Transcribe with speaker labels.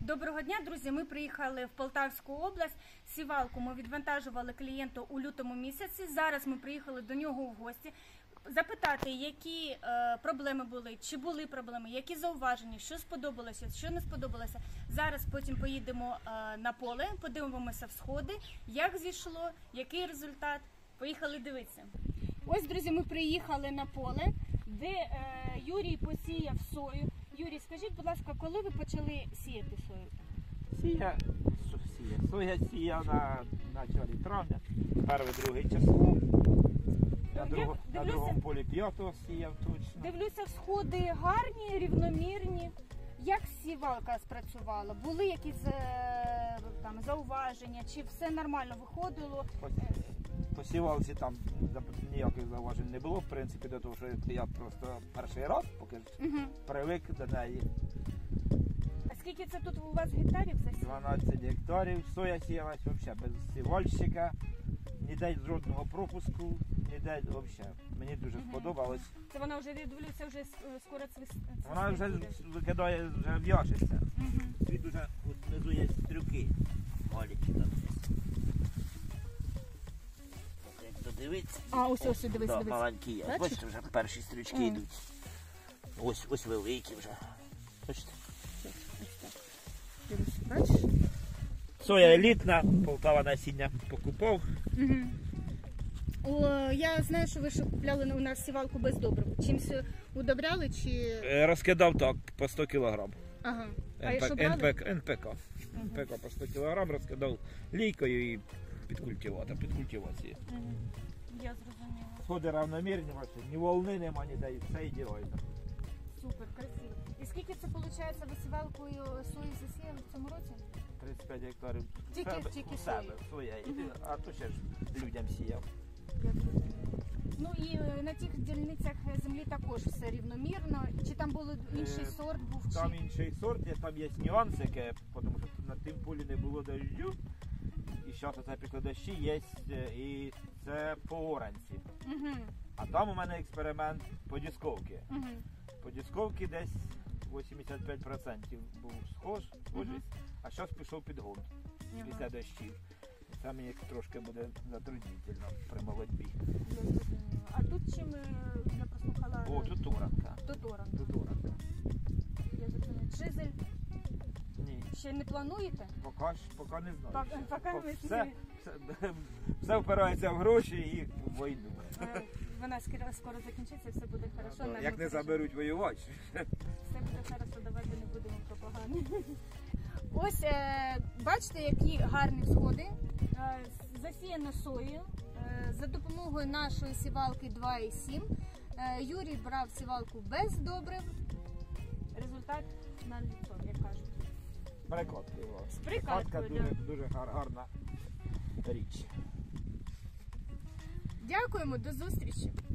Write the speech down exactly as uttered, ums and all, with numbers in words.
Speaker 1: Доброго дня, друзі! Ми приїхали в Полтавську область. Сівалку ми відвантажували клієнту у лютому місяці. Зараз ми приїхали до нього в гості. Запитати, які е, проблеми були, чи були проблеми, які зауваження, що сподобалося, що не сподобалося. Зараз потім поїдемо е, на поле, подивимося всходи, як зійшло, який результат. Поїхали дивитися. Ось, друзі, ми приїхали на поле, де е, Юрій посіяв сою. Юрій, скажіть, будь ласка, коли ви почали сіяти сою?
Speaker 2: Сія, сія. Соя сія на початку травня, перше, друге число. На, друго, на другому полі п'ятого сіяв точно.
Speaker 1: Дивлюся, всходи гарні, рівномірні. Як сівалка спрацювала? Були якісь е, там зауваження, чи все нормально виходило?
Speaker 2: По, по сівалці там ніяких зауважень не було, в принципі, до того, що я просто перший раз, поки угу. привик до неї.
Speaker 1: А скільки це тут у вас гектарів засіяно?
Speaker 2: дванадцять гектарів. Соя сіялась взагалі без сівальщика, ніде жодного пропуску, ніде взагалі. Мені дуже угу. сподобалось.
Speaker 1: Це вона вже, я дивлюся, вже скоро цвіс...
Speaker 2: Вона вже викидає, вже в'яжеться. Угу. Тут вже внизу є стрюки. Маленькі там є. Як додивитися.
Speaker 1: А, ось, ось, дивись,
Speaker 2: да,
Speaker 1: дивись.
Speaker 2: Маленькі є. Бачите, вже перші стрючки mm. йдуть. Ось, ось великі вже. Бачите?
Speaker 1: Бачиш?
Speaker 2: Соя елітна, Полтава насіння покупав.
Speaker 1: Угу. О, я знаю, що ви купляли у нас сівалку без добрив. Чимось удобряли чи...
Speaker 2: Розкидав так, по сто кілограм.
Speaker 1: Ага.
Speaker 2: А НП... що брали? НПК. НПК. Угу. НПК по сто кілограм розкидав лійкою і під культиватор, під культивацію.
Speaker 1: Угу. Я зрозуміла.
Speaker 2: Сходи равномірні, ні волни нема, ніде, і все ідеально.
Speaker 1: Супер, красиво. І скільки це, виходить, ви сівалкою сої засіяли в цьому році?
Speaker 2: тридцять п'ять гектарів.
Speaker 1: Тільки,
Speaker 2: себе,
Speaker 1: тільки
Speaker 2: себе, своя. Угу. А то ще ж людям сіяв.
Speaker 1: Я зрозуміла. Ну і на тих дільницях землі також все рівномірно. Чи там був інший е, сорт? Був,
Speaker 2: там
Speaker 1: чи...
Speaker 2: інший сорт, там є нюанси, тому що на тим полі не було дощу. І зараз оце після дощі є, і це по оранці. Угу. А там у мене експеримент по дісковці. Угу. По дісковці десь вісімдесят п'ять відсотків був схож, угу. а зараз пішов підгон угу. після дощів. Це мені трошки буде затруднительно при молодьбі.
Speaker 1: А тут чим я прослухала?
Speaker 2: О, тут оранка.
Speaker 1: Тут оранка.
Speaker 2: Тут оранка.
Speaker 1: Я зрозуміла. Шизель?
Speaker 2: Ні.
Speaker 1: Ще не плануєте?
Speaker 2: Поки, поки не знаю.
Speaker 1: Поки, поки ми
Speaker 2: все, все, все впирається в гроші і в війну.
Speaker 1: Вона скоро закінчиться, все буде добре.
Speaker 2: Як не заберуть воювати.
Speaker 1: Все буде добре, давайте не будемо про погане. Ось, е, бачите, які гарні всходи. Е, засіяно сою е, за допомогою нашої сівалки два і сім. Е, Юрій брав сівалку без добрив. Результат на лицо, як кажуть.
Speaker 2: З прикладкою.
Speaker 1: З прикладкою,
Speaker 2: дуже, да. дуже гарна річ.
Speaker 1: Дякуємо, до зустрічі.